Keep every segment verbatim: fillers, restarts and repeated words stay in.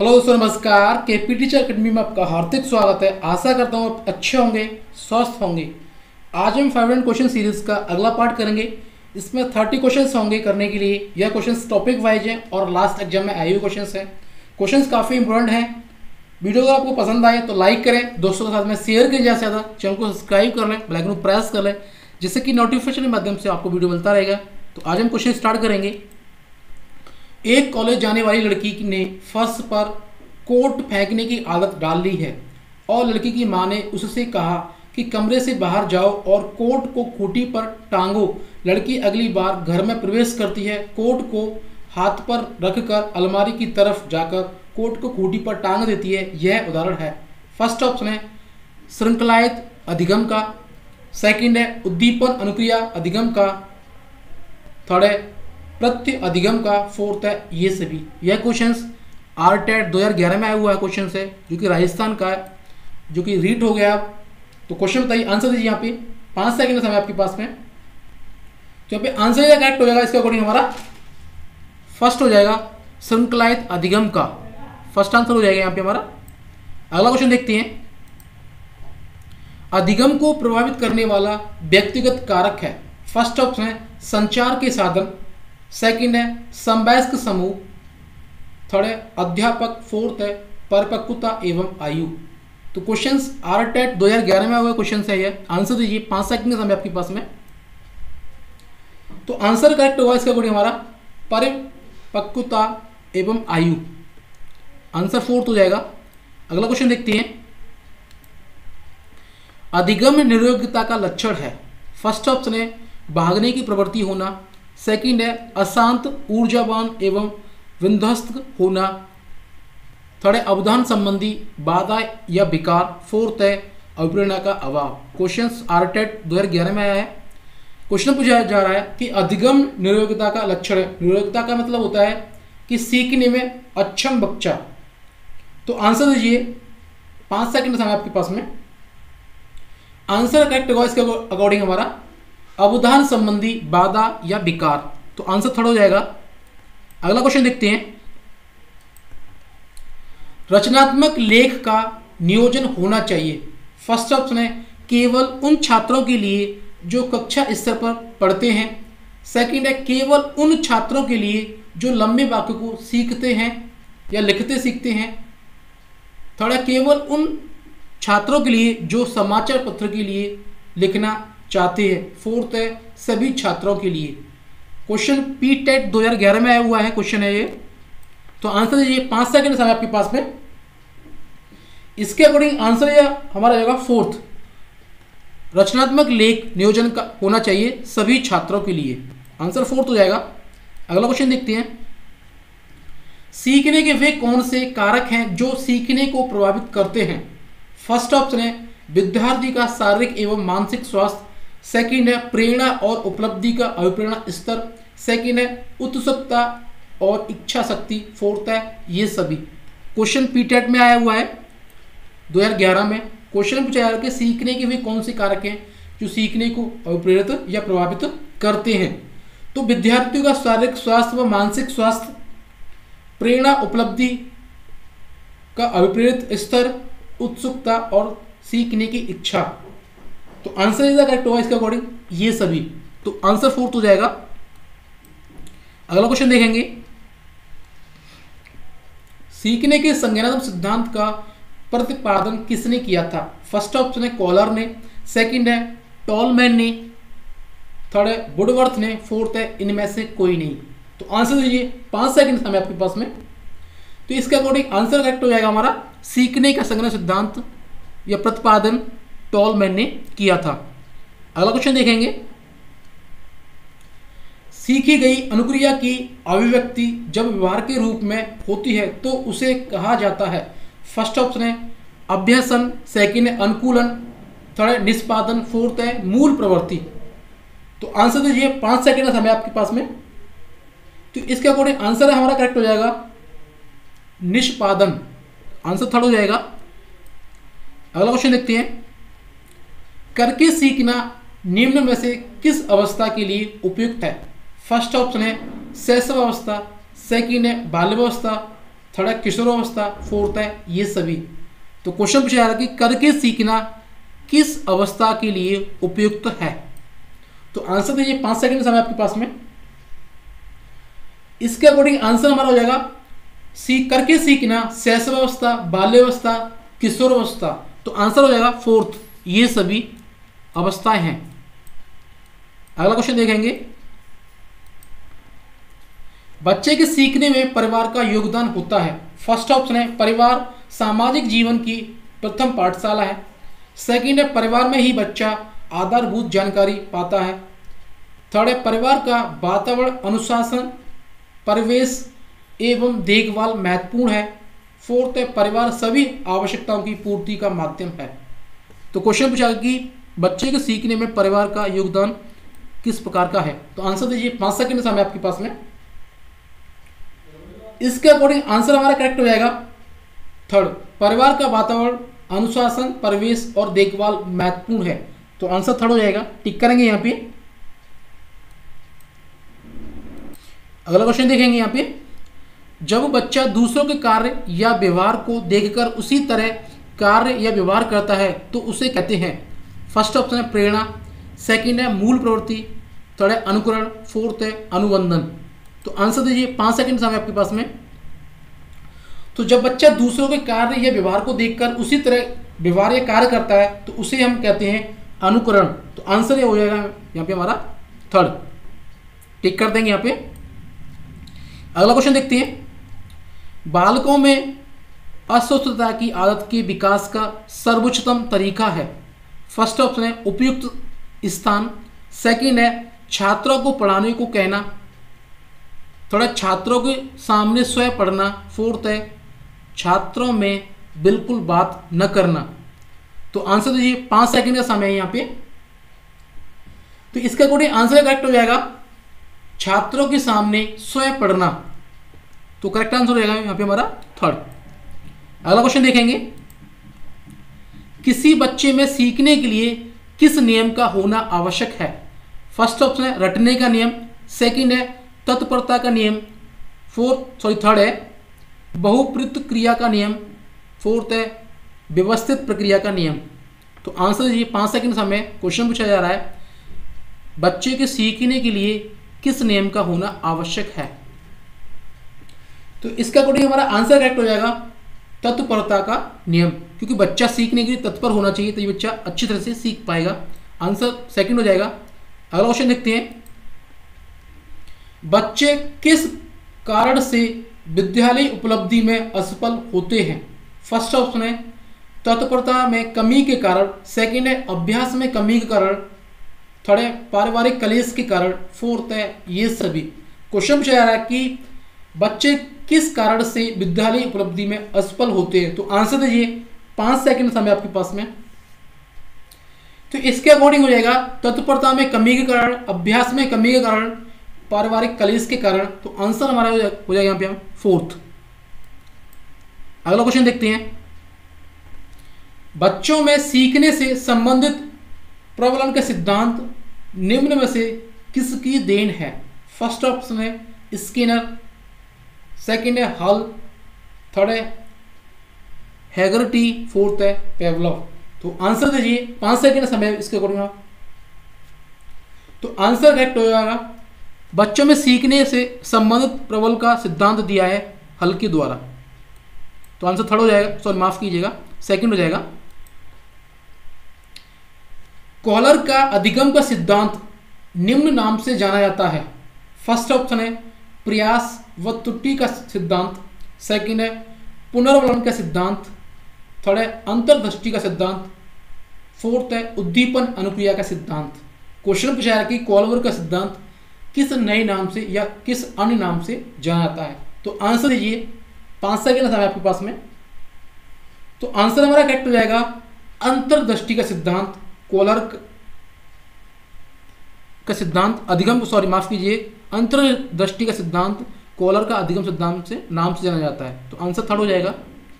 Hello दोस्तों, नमस्कार। KP teacher academy में आपका हार्दिक स्वागत है। आशा करता हूँ आप अच्छे होंगे, स्वस्थ होंगे। आज हम फाइव हंड्रेड क्वेश्चन सीरीज का अगला पार्ट करेंगे। इसमें थर्टी क्वेश्चंस होंगे करने के लिए। यह क्वेश्चंस टॉपिक वाइज हैं और लास्ट एग्जाम में आए हुए क्वेश्चंस हैं। क्वेश्चंस काफ़ी इंपॉर्टेंट हैं। वीडियो अगर आपको पसंद आए तो लाइक करें, दोस्तों के साथ में शेयर करें, ज़्यादा से ज़्यादा चैनल को सब्सक्राइब कर लें, बेल आइकन को प्रेस कर लें, जिससे कि नोटिफिकेशन के माध्यम से आपको वीडियो मिलता रहेगा। तो आज हम क्वेश्चन स्टार्ट करेंगे। एक कॉलेज जाने वाली लड़की ने फर्श पर कोट फेंकने की आदत डाल ली है और लड़की की मां ने उससे कहा कि कमरे से बाहर जाओ और कोट को खूंटी पर टांगो। लड़की अगली बार घर में प्रवेश करती है, कोट को हाथ पर रखकर अलमारी की तरफ जाकर कोट को खूंटी पर टांग देती है। यह उदाहरण है। फर्स्ट ऑप्शन है श्रृंखलायत अधिगम का, सेकंड है उद्दीपन अनुक्रिया अधिगम का, थर्ड है प्रत्यय अधिगम का, फोर्थ है ये सभी। यह क्वेश्चंस आर टेट दो हज़ार ग्यारह में आया हुआ है क्वेश्चन है, जो कि राजस्थान का है, जो कि रीट हो गया। तो क्वेश्चन बताइए, आंसर दीजिए। यहाँ पे पाँच सेकंड का समय आपके पास में। तो यहाँ पे आंसर यह करेक्ट हो जाएगा। इसके अकॉर्डिंग हमारा फर्स्ट हो जाएगा श्रृंखलायत अधिगम का, फर्स्ट आंसर हो जाएगा यहाँ पे हमारा। अगला क्वेश्चन देखते हैं। अधिगम को प्रभावित करने वाला व्यक्तिगत कारक है। फर्स्ट ऑप्शन है संचार के साधन, सेकंड है समवयस्क समूह, थर्ड है अध्यापक, फोर्थ है परिपक्वता एवं आयु। तो क्वेश्चंस आर टेट दो हज़ार ग्यारह में हुआ क्वेश्चन है ये। आंसर दीजिए, पांच सेकंड का समय आपके पास में। तो आंसर करेक्ट होगा इसका अकॉर्डिंग हमारा परिपक्वता एवं आयु, आंसर फोर्थ हो जाएगा। अगला क्वेश्चन देखते हैं। अधिगम निरोग्यता का लक्षण है। फर्स्ट ऑप्शन है भागने की प्रवृत्ति होना, सेकंड है अशांत ऊर्जावान एवं विध्वस्त होना, थर्ड है अवधान संबंधी बाधा या विकार, फोर्थ है अभिप्रेरणा का अभाव। क्वेश्चन आर टेट दो हज़ार ग्यारह में आया है। क्वेश्चन पूछा जा रहा है कि अधिगम निरोग्यता का लक्षण है। निरोग्यता का मतलब होता है कि सीखने में अक्षम बच्चा। तो आंसर दीजिए, पाँच सेकंड समय आपके पास में। आंसर करेक्ट होगा इसके अकॉर्डिंग हमारा अवधान संबंधी बाधा या विकार। तो आंसर थर्ड हो जाएगा। अगला क्वेश्चन देखते हैं। रचनात्मक लेख का नियोजन होना चाहिए। फर्स्ट ऑप्शन है केवल उन छात्रों के लिए जो कक्षा स्तर पर पढ़ते हैं, सेकंड है केवल उन छात्रों के लिए जो लंबे वाक्य को सीखते हैं या लिखते सीखते हैं, थर्ड है केवल उन छात्रों के लिए जो समाचार पत्र के लिए लिखना चाहते हैं, फोर्थ है सभी छात्रों के लिए। क्वेश्चन पी टेट दो हज़ार ग्यारह में आया हुआ है क्वेश्चन है ये। तो आंसर दीजिए, पाँच सेकंड समय आपके पास में। इसके अकॉर्डिंग आंसर यह हमारा जाएगा फोर्थ, रचनात्मक लेख नियोजन का होना चाहिए सभी छात्रों के लिए, आंसर फोर्थ हो जाएगा। अगला क्वेश्चन देखते हैं। सीखने के वे कौन से कारक हैं जो सीखने को प्रभावित करते हैं। फर्स्ट ऑप्शन है विद्यार्थी का शारीरिक एवं मानसिक स्वास्थ्य, सेकंड है प्रेरणा और उपलब्धि का अभिप्रेरणा स्तर, सेकंड है उत्सुकता और इच्छा शक्ति, फोर्थ है ये सभी। क्वेश्चन पीटेट में आया हुआ है दो हज़ार ग्यारह में। क्वेश्चन पूछा जा रहा है कि सीखने के वे कौन से कारक हैं जो सीखने को अभिप्रेरित या प्रभावित करते हैं। तो विद्यार्थियों का शारीरिक स्वास्थ्य व मानसिक स्वास्थ्य, प्रेरणा उपलब्धि का अभिप्रेरित स्तर, उत्सुकता और सीखने की इच्छा। तो आंसर इज द करेक्ट होगा इसके अकॉर्डिंग ये सभी। तो आंसर फोर्थ हो जाएगा। अगला क्वेश्चन देखेंगे। सीखने के संज्ञानात्मक सिद्धांत का प्रतिपादन किसने किया था। फर्स्ट ऑप्शन है कॉलर ने, सेकंड है टॉलमैन ने, थर्ड है वुडवर्थ ने, फोर्थ है इनमें से कोई नहीं। तो आंसर दीजिए, पांच सेकंड समय आपके पास में। तो इसके अकॉर्डिंग आंसर करेक्ट हो जाएगा हमारा सीखने का संज्ञानात्मक सिद्धांत या प्रतिपादन टॉलमैन ने किया था। अगला क्वेश्चन देखेंगे। सीखी गई अनुक्रिया की अभिव्यक्ति जब व्यवहार के रूप में होती है तो उसे कहा जाता है। फर्स्ट ऑप्शन है अभ्यसन, सेकंड है अनुकूलन, थर्ड है निष्पादन, फोर्थ है मूल प्रवृत्ति। तो आंसर दीजिए, पांच सेकंड का समय आपके पास में। तो इसके अकॉर्डिंग आंसर है हमारा करेक्ट हो जाएगा निष्पादन, आंसर थर्ड हो जाएगा। अगला क्वेश्चन देखते हैं। करके सीखना निम्न में से किस अवस्था के लिए उपयुक्त है। फर्स्ट ऑप्शन है शैशव अवस्था, सेकंड है बाल्यावस्था, थर्ड है किशोरावस्था, फोर्थ है ये सभी। तो क्वेश्चन पूछा जा रहा है कि करके सीखना किस अवस्था के लिए उपयुक्त है। तो आंसर दीजिए, पांच सेकंड समय आपके पास में। इसके अकॉर्डिंग आंसर हमारा हो जाएगा सीख करके सीखना शैशवावस्था, बाल्यावस्था, किशोरावस्था। तो आंसर हो जाएगा फोर्थ, ये सभी अवस्थाएं हैं। अगला क्वेश्चन देखेंगे, बच्चे के सीखने में परिवार का योगदान होता है। फर्स्ट ऑप्शन है परिवार सामाजिक जीवन की प्रथम पाठशाला है। सेकंड है परिवार में ही बच्चा आधारभूत जानकारी पाता है। थर्ड है परिवार का वातावरण, अनुशासन, परिवेश एवं देखभाल महत्वपूर्ण है। फोर्थ है परिवार सभी आवश्यकताओं की पूर्ति का माध्यम है। तो क्वेश्चन पूछा कि बच्चे के सीखने में परिवार का योगदान किस प्रकार का है। तो आंसर दीजिए, पांच सेकंड समय आपके पास में। इसके अकॉर्डिंग आंसर हमारा करेक्ट हो जाएगा थर्ड, परिवार का वातावरण, अनुशासन, परिवेश और देखभाल महत्वपूर्ण है। तो आंसर थर्ड हो जाएगा, टिक करेंगे यहां पे। अगला क्वेश्चन देखेंगे यहां पे, जब बच्चा दूसरों के कार्य या व्यवहार को देखकर उसी तरह कार्य या व्यवहार करता है तो उसे कहते हैं। फर्स्ट ऑप्शन है प्रेरणा, सेकंड है मूल प्रवृत्ति, थर्ड है अनुकरण, फोर्थ है अनुबंधन। तो आंसर दीजिए, पांच सेकंड समय आपके पास में। तो जब बच्चा दूसरों के कार्य या व्यवहार को देखकर उसी तरह व्यवहार या कार्य करता है तो उसे हम कहते हैं अनुकरण। तो आंसर ये हो जाएगा यहाँ पे हमारा थर्ड, टिक कर देंगे यहाँ पे। अगला क्वेश्चन देखते हैं, बालकों में अस्वस्थता की आदत के विकास का सर्वोच्चतम तरीका है। फर्स्ट ऑप्शन है उपयुक्त स्थान, सेकंड है छात्रों को पढ़ाने को कहना, थोड़ा छात्रों के सामने स्वयं पढ़ना, फोर्थ है छात्रों में बिल्कुल बात न करना। तो आंसर दीजिए, पांच सेकंड का समय है यहाँ पे। तो इसका अकॉर्डिंग आंसर करेक्ट हो जाएगा छात्रों के सामने स्वयं पढ़ना। तो करेक्ट आंसर हो जाएगा यहाँ पे हमारा थर्ड। अगला क्वेश्चन देखेंगे, किसी बच्चे में सीखने के लिए किस नियम का होना आवश्यक है। फर्स्ट ऑप्शन है रटने का नियम, सेकंड है तत्परता का नियम, फोर्थ सॉरी थर्ड है बहुप्रत क्रिया का नियम, फोर्थ है व्यवस्थित प्रक्रिया का नियम। तो आंसर दीजिए, पाँच सेकंड समय। क्वेश्चन पूछा जा रहा है बच्चे के सीखने के लिए किस नियम का होना आवश्यक है। तो इसका अकॉर्डिंग हमारा आंसर करेक्ट हो जाएगा तत्परता का नियम, क्योंकि बच्चा सीखने के लिए तत्पर होना चाहिए तो ये बच्चा अच्छी तरह से सीख पाएगा। आंसर सेकंड हो जाएगा। अगला क्वेश्चन देखते हैं, बच्चे किस कारण से विद्यालय उपलब्धि में असफल होते हैं। फर्स्ट ऑप्शन है तत्परता में कमी के कारण, सेकंड है अभ्यास में कमी के कारण, थर्ड है पारिवारिक कलेश के कारण, फोर्थ है ये सभी। क्वेश्चन पूछा जा रहा है कि बच्चे किस कारण से विद्यालय उपलब्धि में असफल होते हैं। तो आंसर दीजिए, पांच सेकंड समय आपके पास में। तो इसके अकॉर्डिंग हो जाएगा तत्परता में कमी के कारण, अभ्यास में कमी के कारण, पारिवारिक कलेश के कारण। तो आंसर हमारा हो जाएगा यहाँ पे हम फोर्थ। अगला क्वेश्चन देखते हैं, बच्चों में सीखने से संबंधित प्रबलन के सिद्धांत निम्न में से किसकी देन है। फर्स्ट ऑप्शन है स्किनर, सेकंड है हल, थर्ड है हैगर्टी, फोर्थ है पेवलव। तो आंसर दीजिए, पांच सेकंड समय इसके अकॉर्डिंग। तो आंसर करेक्ट हो जाएगा बच्चों में सीखने से संबंधित प्रबल का सिद्धांत दिया है हल के द्वारा। तो आंसर थर्ड हो जाएगा, सॉरी माफ कीजिएगा सेकंड हो जाएगा। कॉलर का अधिगम का सिद्धांत निम्न नाम से जाना जाता है। फर्स्ट ऑप्शन है प्रयास व त्रुटि का सिद्धांत, सेकंड है पुनर्वलन का सिद्धांत, थर्ड है अंतर्दृष्टि का सिद्धांत, फोर्थ है उद्दीपन अनुक्रिया का सिद्धांत। क्वेश्चन पूछा है कि कॉलर का सिद्धांत किस नए नाम से या किस अन्य नाम से जाना जाता है। तो आंसर दीजिए, पांच सेकंड समय आपके पास में। तो आंसर हमारा करेक्ट हो जाएगा अंतर्दृष्टि का सिद्धांत। कॉलर का सिद्धांत अधिगम सॉरी माफ कीजिए अंतर्दृष्टि का सिद्धांत कॉलर का अधिगम सिद्धांत से नाम से जाना जाता है। तो आंसर थर्ड हो जाएगा।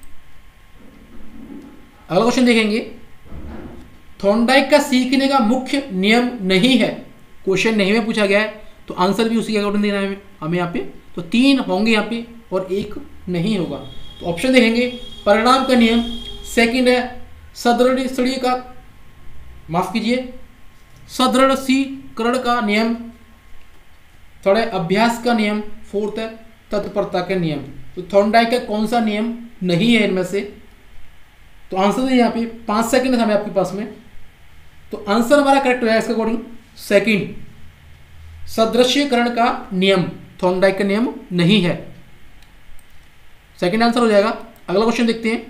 अगला क्वेश्चन देखेंगे, थॉर्नडाइक का सीखने का मुख्य नियम नहीं है। क्वेश्चन नहीं में पूछा गया है तो आंसर भी उसी के अकॉर्डिंग देना है हमें यहाँ पे। तो तीन होंगे यहाँ पे और एक नहीं होगा। तो ऑप्शन देखेंगे परिणाम का नियम, सेकंड है सदृढ़ीकरण का, माफ कीजिए सदृढ़ीकरण का नियम, थर्ड है अभ्यास का नियम, फोर्थ है तत्परता का नियम। तो थॉर्नडाइक का कौन सा नियम नहीं है इनमें से? तो आंसर है यहाँ पे पाँच सेकंड है हमें आपके पास में। तो आंसर हमारा करेक्ट हो जाएगा इसके अकॉर्डिंग सेकंड, सदृश्यकरण का नियम थॉर्नडाइक का नियम नहीं है, सेकंड आंसर हो जाएगा। अगला क्वेश्चन देखते हैं,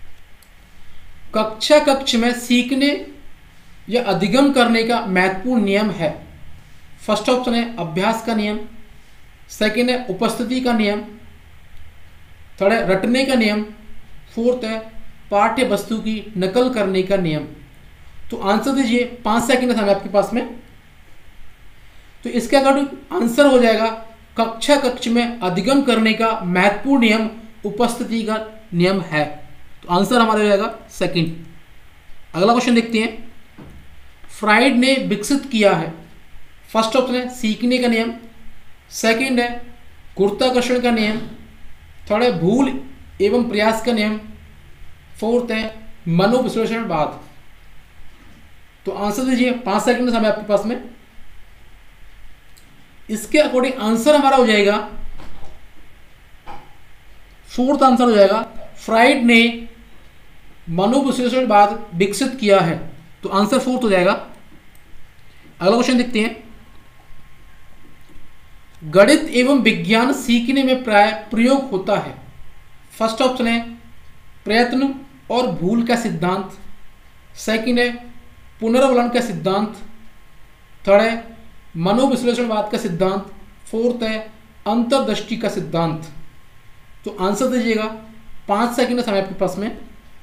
कक्षा कक्ष में सीखने या अधिगम करने का महत्वपूर्ण नियम है। फर्स्ट ऑप्शन है अभ्यास का नियम, सेकंड है उपस्थिति का नियम, थर्ड है रटने का नियम, फोर्थ है पाठ्य वस्तु की नकल करने का नियम। तो आंसर दीजिए, पांच सेकंड है आपके पास में। तो इसके अकॉर्डिंग आंसर हो जाएगा कक्षा कक्ष में अधिगम करने का महत्वपूर्ण नियम उपस्थिति का नियम है। तो आंसर हमारा हो जाएगा सेकंड। अगला क्वेश्चन देखते हैं, फ्राइड ने विकसित किया है। फर्स्ट ऑप्शन है सीखने का नियम, सेकंड है गुरुत्वाकर्षण का नियम, थर्ड है भूल एवं प्रयास का नियम, फोर्थ है मनोविश्लेषणवाद। तो आंसर दीजिए, पांच सेकंड समय आपके पास में। इसके अकॉर्डिंग आंसर हमारा हो जाएगा फोर्थ आंसर हो जाएगा, फ्राइड ने मनोविश्लेषणवाद विकसित किया है। तो आंसर फोर्थ हो जाएगा। अगला क्वेश्चन देखते हैं, गणित एवं विज्ञान सीखने में प्राय प्रयोग होता है। फर्स्ट ऑप्शन है प्रयत्न और भूल का सिद्धांत, सेकंड है पुनर्वलन का सिद्धांत, थर्ड है मनोविश्लेषणवाद का सिद्धांत, फोर्थ है अंतर्दृष्टि का सिद्धांत। तो आंसर दीजिएगा, पांच सेकंड समय आपके पास में।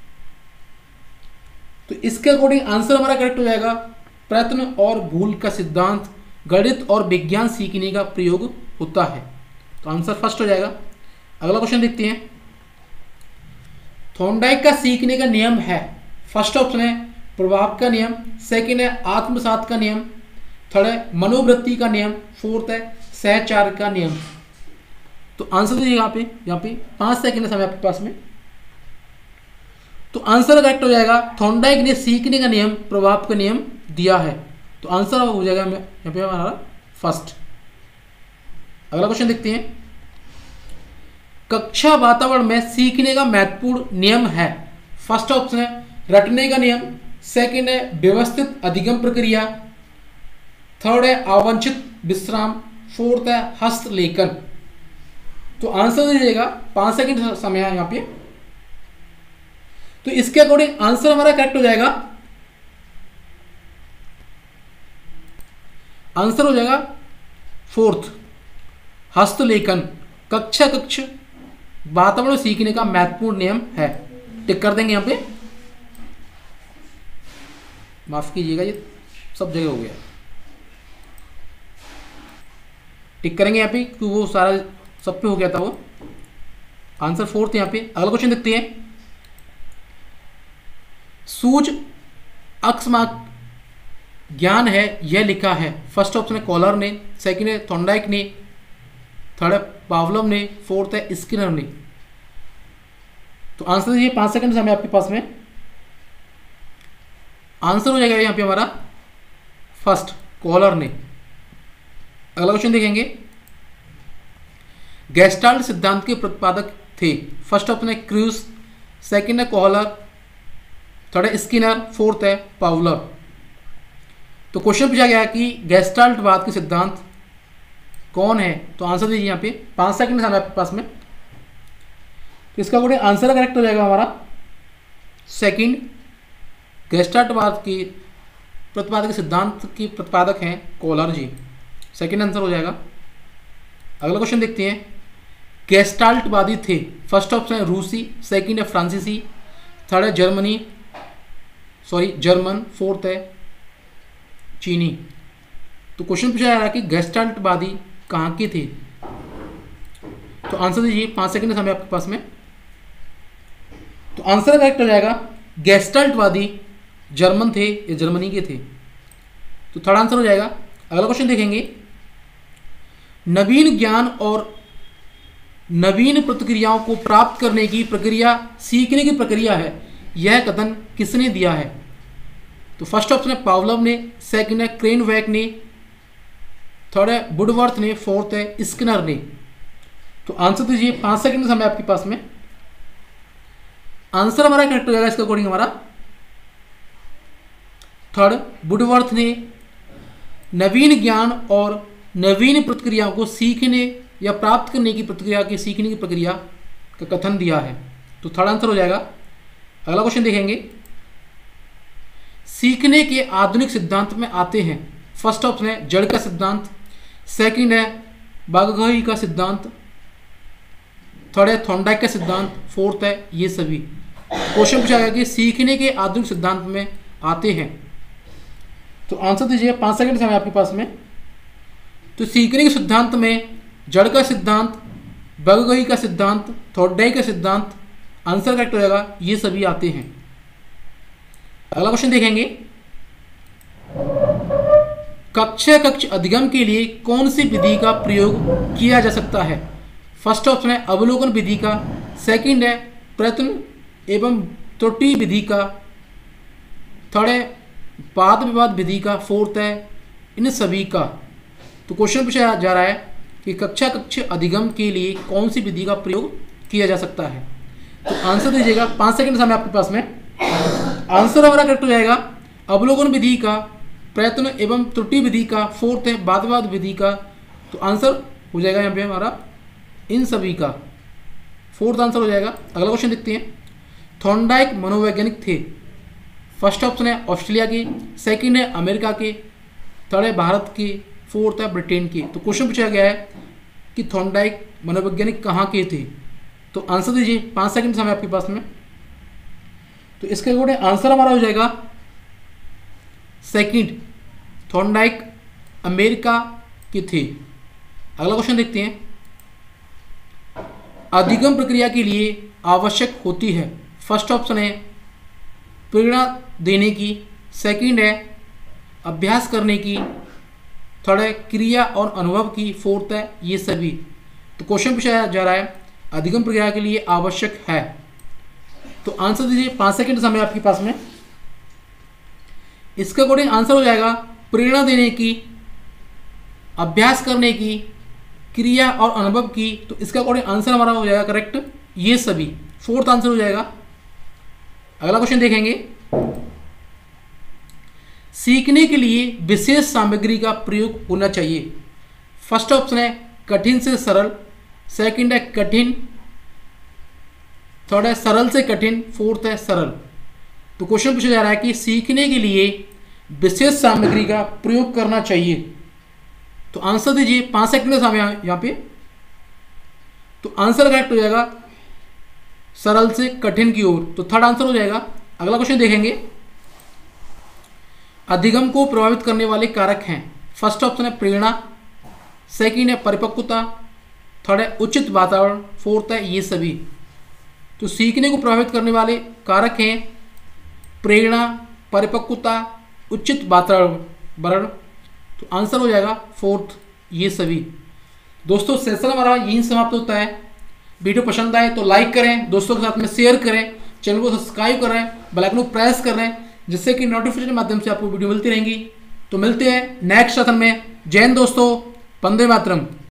तो इसके अकॉर्डिंग आंसर हमारा करेक्ट हो जाएगा प्रयत्न और भूल का सिद्धांत गणित और विज्ञान सीखने का प्रयोग होता है। तो आंसर फर्स्ट हो जाएगा। अगला क्वेश्चन देखते हैं, थॉर्नडाइक का सीखने का नियम है। फर्स्ट ऑप्शन है प्रभाव का नियम, सेकंड है आत्मसात का नियम, थर्ड है मनोवृत्ति का नियम, फोर्थ है सहचार का नियम। तो आंसर दीजिए यहाँ पे, यहाँ पे पांच सेकंड समय आपके पास में। तो आंसर करेक्ट हो जाएगा, थॉर्नडाइक ने सीखने का नियम प्रभाव का नियम दिया है। तो आंसर हो जाएगा यहाँ पे हमारा फर्स्ट। अगला क्वेश्चन देखते हैं, कक्षा वातावरण में सीखने का महत्वपूर्ण नियम है। फर्स्ट ऑप्शन है रटने का नियम, सेकंड है व्यवस्थित अधिगम प्रक्रिया, थर्ड है अवांछित विश्राम, फोर्थ है हस्तलेखन। तो आंसर दीजिएगा, पांच सेकंड समय है यहाँ पे। तो इसके अकॉर्डिंग आंसर हमारा करेक्ट हो जाएगा, आंसर हो जाएगा फोर्थ हस्तलेखन। कक्षा कक्ष वातावरण सीखने का महत्वपूर्ण नियम है। टिक कर देंगे यहाँ पे, माफ कीजिएगा ये सब जगह हो गया, टिक करेंगे यहाँ पे क्योंकि वो सारा सब पे हो गया था वो। आंसर फोर्थ यहाँ पे। अगला क्वेश्चन देखते हैं, सूझ अकस्मात ज्ञान है यह लिखा है। फर्स्ट ऑप्शन है कॉलर ने, सेकंड है थॉर्नडाइक ने, थर्ड है पावलोव ने, फोर्थ है स्किनर ने। तो आंसर दीजिए, पांच सेकंड समय आपके पास में। आंसर हो जाएगा यहाँ पे हमारा फर्स्ट कॉलर ने। अगला क्वेश्चन देखेंगे, गेस्टाल्ट सिद्धांत के प्रतिपादक थे। फर्स्ट ऑप्शन है क्रूज, सेकंड है कॉलर, थर्ड है स्किनर, फोर्थ है पावलोव। तो क्वेश्चन पूछा गया कि गेस्टाल्टवाद के सिद्धांत कौन है। तो आंसर दीजिए यहाँ पे, पांच सेकंड समय आपके पास में। तो इसका कोई आंसर करेक्ट हो जाएगा हमारा सेकंड, गेस्टाल्टवाद की प्रतिपादक के सिद्धांत के प्रतिपादक हैं कॉलर जी। सेकंड आंसर हो जाएगा। अगला क्वेश्चन देखते हैं, गेस्टाल्टवादी थे। फर्स्ट ऑप्शन है रूसी, सेकंड है फ्रांसीसी, थर्ड है जर्मनी सॉरी जर्मन, फोर्थ है चीनी। तो क्वेश्चन पूछा जा रहा है कि गेस्टाल्टवादी कहाँ के थे। तो आंसर दीजिए, पाँच सेकंड समय आपके पास में। तो आंसर करेक्ट हो जाएगा, गेस्टाल्टवादी जर्मन थे या जर्मनी के थे। तो थर्ड आंसर हो जाएगा। अगला क्वेश्चन देखेंगे, नवीन ज्ञान और नवीन प्रतिक्रियाओं को प्राप्त करने की प्रक्रिया सीखने की प्रक्रिया है, यह कथन किसने दिया है? तो फर्स्ट ऑप्शन है पावलोव ने, सेकंड है क्रेनवैक ने, थर्ड है वुडवर्थ ने, फोर्थ है स्किनर ने। तो आंसर दीजिए, पाँच सेकंड समय आपके पास में। आंसर हमारा करेक्ट हो जाएगा इसके अकॉर्डिंग हमारा थर्ड, वुडवर्थ ने नवीन ज्ञान और नवीन प्रतिक्रियाओं को सीखने या प्राप्त करने की प्रक्रिया की सीखने की प्रक्रिया का कथन दिया है। तो थर्ड आंसर हो जाएगा। अगला क्वेश्चन देखेंगे, सीखने के आधुनिक सिद्धांत में आते हैं। फर्स्ट ऑप्शन है जड़ का सिद्धांत, सेकंड है बागगही का सिद्धांत, थर्ड है थॉर्नडाइक का सिद्धांत, फोर्थ है ये सभी। क्वेश्चन पूछा गया कि सीखने के आधुनिक सिद्धांत में आते हैं। तो आंसर दीजिए, पाँच सेकंड समय आपके पास में। तो सीखने के सिद्धांत में जड़ का सिद्धांत, बागगही का सिद्धांत, थॉर्नडाइक का सिद्धांत, आंसर करेक्ट हो जाएगा, ये सभी आते हैं। अगला क्वेश्चन देखेंगे, कक्षा कक्ष अधिगम के लिए कौन सी विधि का प्रयोग किया जा सकता है? फर्स्ट ऑप्शन है अवलोकन विधि का, सेकंड है प्रयत्न एवं त्रुटि विधि का, थर्ड है वाद विवाद विधि का, फोर्थ है इन सभी का। तो क्वेश्चन पूछा जा रहा है कि कक्षा कक्ष अधिगम के लिए कौन सी विधि का प्रयोग किया जा सकता है? तो आंसर दीजिएगा, पाँच सेकंड समय आपके पास में। आंसर हमारा करेक्ट हो जाएगा अवलोकन विधि का, प्रयत्न एवं त्रुटि विधि का, फोर्थ है वाद विवाद विधि का। तो आंसर हो जाएगा यहाँ पे हमारा इन सभी का, फोर्थ आंसर हो जाएगा। अगला क्वेश्चन देखते हैं, थॉर्नडाइक मनोवैज्ञानिक थे। फर्स्ट ऑप्शन है ऑस्ट्रेलिया के, सेकंड है अमेरिका के, थर्ड है भारत के, फोर्थ है ब्रिटेन के। तो क्वेश्चन पूछा गया है कि थॉर्नडाइक मनोवैज्ञानिक कहाँ के थे? तो आंसर दीजिए, पाँच सेकंड समय आपके पास में। तो इसके अकॉर्डिंग आंसर हमारा हो जाएगा सेकंड, थॉर्नडाइक अमेरिका के थे। अगला क्वेश्चन देखते हैं, अधिगम प्रक्रिया के लिए आवश्यक होती है। फर्स्ट ऑप्शन है प्रेरणा देने की, सेकंड है अभ्यास करने की, थर्ड है क्रिया और अनुभव की, फोर्थ है ये सभी। तो क्वेश्चन पूछा जा रहा है अधिगम प्रक्रिया के लिए आवश्यक है। तो आंसर दीजिए, पाँच सेकंड समय आपके पास में। इसका अकॉर्डिंग आंसर हो जाएगा प्रेरणा देने की, अभ्यास करने की, क्रिया और अनुभव की। तो इसका अकॉर्डिंग आंसर हमारा हो जाएगा करेक्ट ये सभी, फोर्थ आंसर हो जाएगा। अगला क्वेश्चन देखेंगे, सीखने के लिए विशेष सामग्री का प्रयोग होना चाहिए। फर्स्ट ऑप्शन है कठिन से सरल, सेकंड है कठिन, थर्ड है सरल से कठिन, फोर्थ है सरल। तो क्वेश्चन पूछा जा रहा है कि सीखने के लिए विशेष सामग्री का प्रयोग करना चाहिए। तो आंसर दीजिए, पाँच सेकंड समय यहाँ पे। तो आंसर करेक्ट हो जाएगा सरल से कठिन की ओर। तो थर्ड आंसर हो जाएगा। अगला क्वेश्चन देखेंगे, अधिगम को प्रभावित करने वाले कारक हैं। फर्स्ट ऑप्शन है प्रेरणा, सेकंड है परिपक्वता, थर्ड है उचित वातावरण, फोर्थ है ये सभी। तो सीखने को प्रभावित करने वाले कारक हैं प्रेरणा, परिपक्वता, उचित वातावरण। तो आंसर हो जाएगा फोर्थ ये सभी। दोस्तों सेशन हमारा यहीं समाप्त होता है। वीडियो पसंद आए तो लाइक करें, दोस्तों के साथ में शेयर करें, चैनल को सब्सक्राइब करें, बेल आइकन को प्रेस करें, जिससे कि नोटिफिकेशन के माध्यम से आपको वीडियो मिलती रहेंगी। तो मिलते हैं नेक्स्ट सेशन में। जय हिंद दोस्तों, वंदे मातरम।